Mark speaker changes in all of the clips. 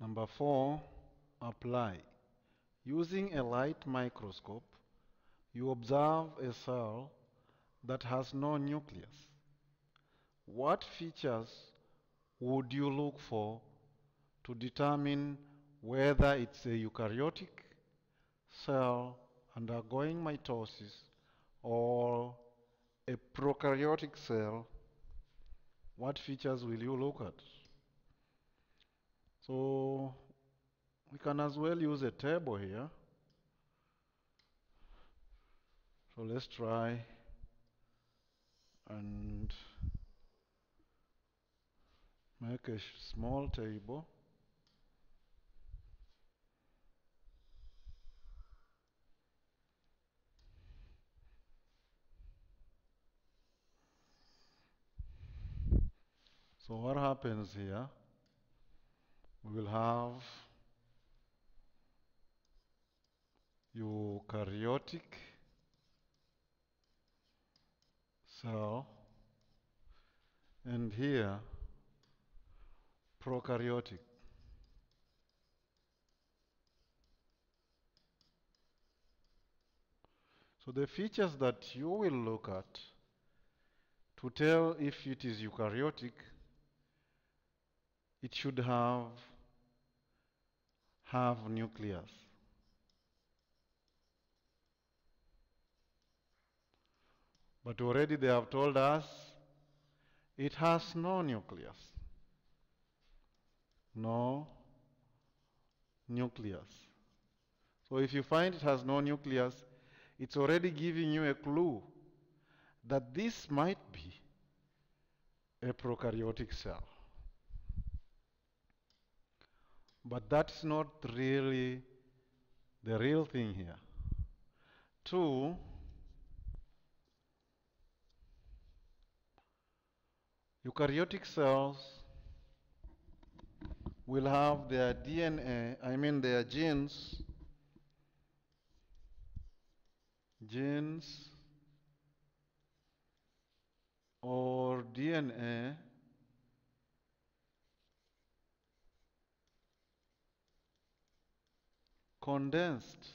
Speaker 1: Number 4, apply. Using a light microscope, you observe a cell that has no nucleus. What features would you look for to determine whether it's a eukaryotic cell undergoing mitosis or a prokaryotic cell? What features will you look at? So we can as well use a table here. So let's try and make a small table. So what happens here? We will have eukaryotic cell and here prokaryotic. So the features that you will look at to tell if it is eukaryotic, it should have nucleus. But already they have told us it has no nucleus. No nucleus. So if you find it has no nucleus, it's already giving you a clue that this might be a prokaryotic cell. But that's not really the real thing here. 2, eukaryotic cells will have their DNA, their genes or DNA condensed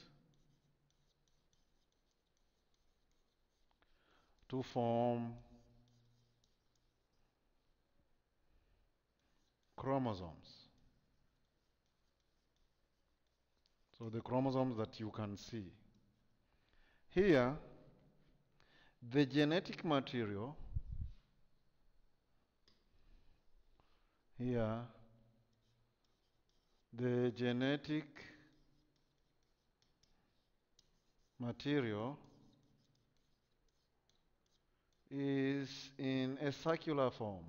Speaker 1: to form chromosomes. So the chromosomes that you can see. Here, the genetic material, here, the genetic material is in a circular form.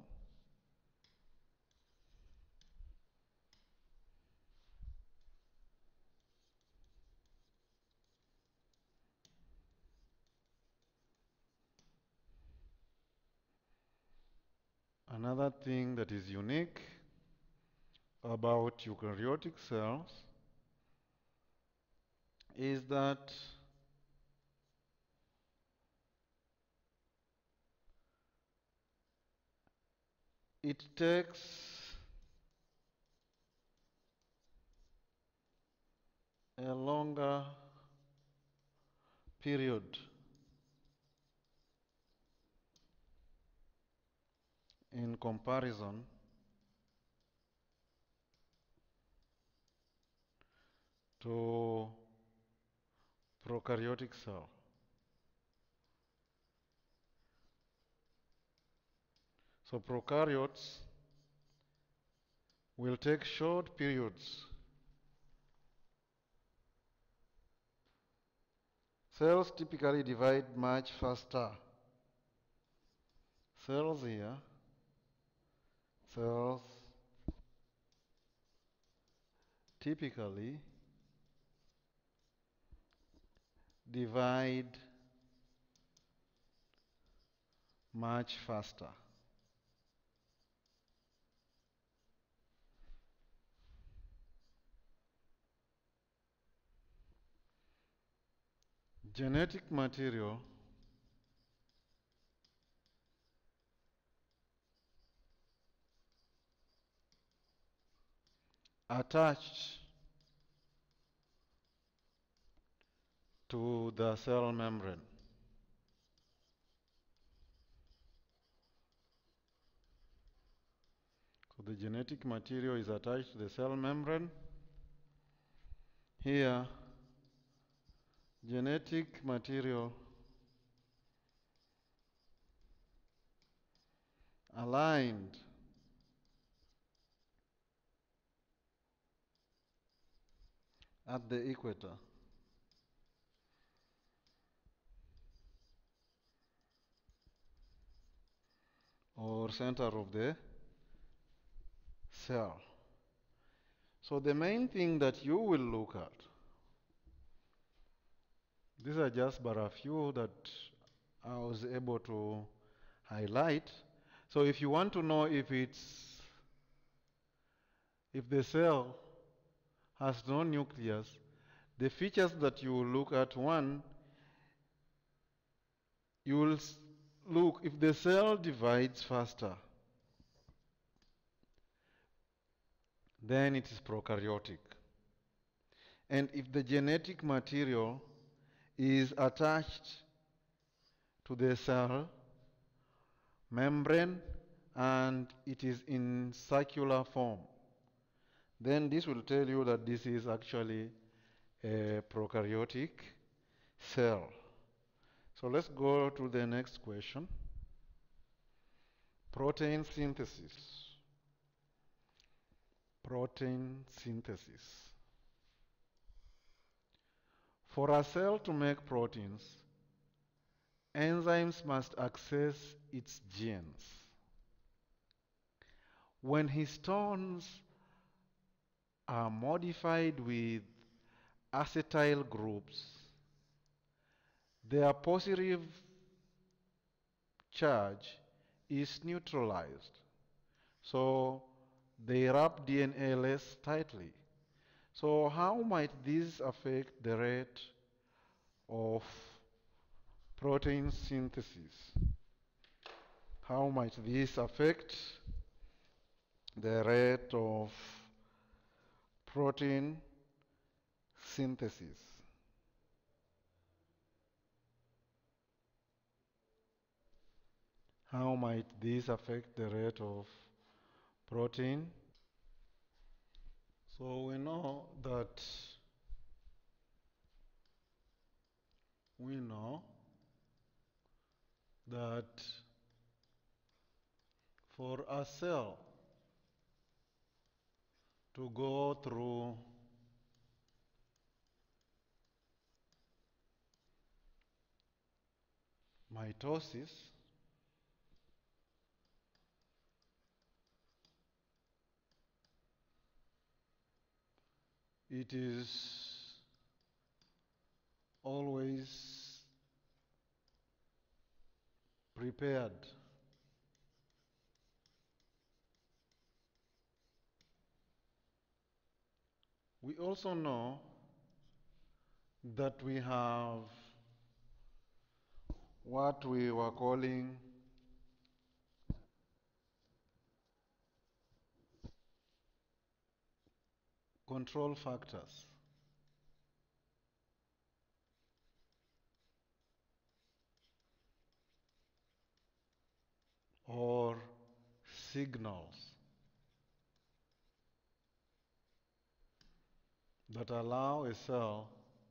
Speaker 1: Another thing that is unique about eukaryotic cells is that it takes a longer period in comparison to prokaryotic cell. So prokaryotes will take short periods. Cells typically divide much faster. Cells here, cells typically divide much faster. Genetic material attached to the cell membrane. So the genetic material is attached to the cell membrane. Here, genetic material aligned at the equator. Or center of the cell. So the main thing that you will look at, these are just but a few that I was able to highlight. So if you want to know if the cell has no nucleus, the features that you will look at, one, you will look if the cell divides faster, then it is prokaryotic. And if the genetic material is attached to the cell membrane and it is in circular form, then this will tell you that this is actually a prokaryotic cell. So let's go to the next question. Protein synthesis. Protein synthesis. For a cell to make proteins, enzymes must access its genes. When histones are modified with acetyl groups, their positive charge is neutralized. So they wrap DNA less tightly. So how might this affect the rate of protein synthesis? How might this affect the rate of protein synthesis? How might this affect the rate of protein? So we know that for a cell to go through mitosis, it is always prepared we also know that we have what we were calling control factors or signals that allow a cell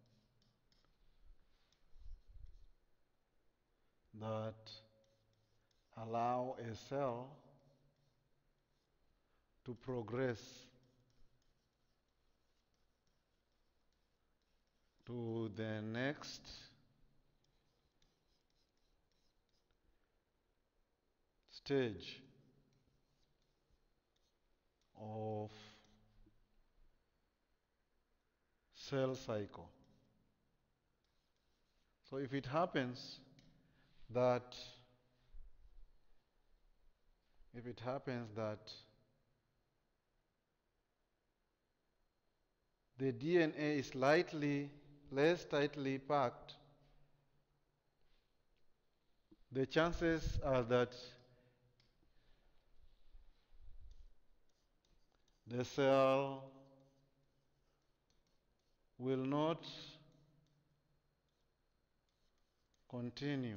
Speaker 1: to progress to the next stage of cell cycle. So if it happens that the DNA is slightly less tightly packed, the chances are that the cell not continue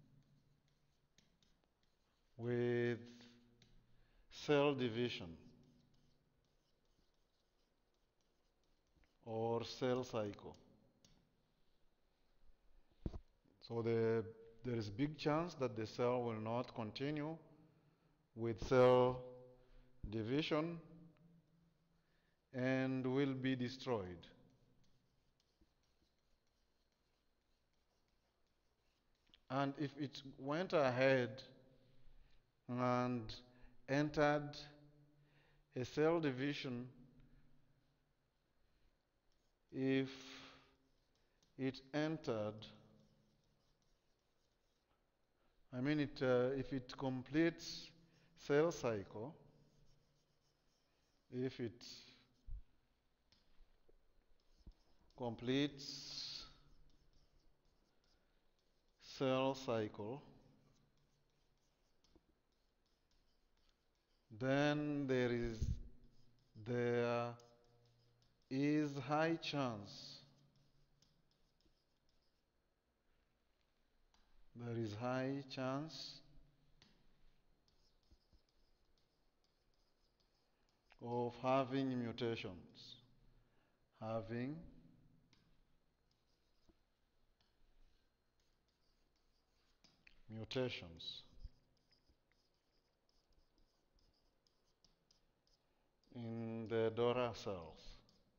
Speaker 1: with cell division or cell cycle. So there is big chance that the cell will not continue with cell division and will be destroyed. And if it went ahead and entered a cell division, if it entered, if it completes cell cycle, if it completes cell cycle, then there is high chance of having mutations in the DORA cells.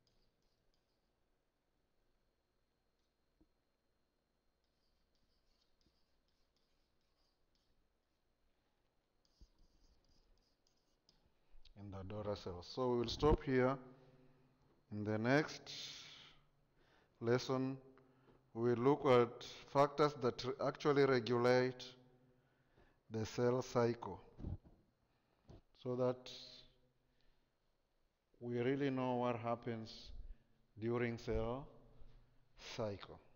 Speaker 1: In the DORA cells. So we will stop here. In the next lesson, we will look at factors that actually regulate the cell cycle so that we really know what happens during cell cycle.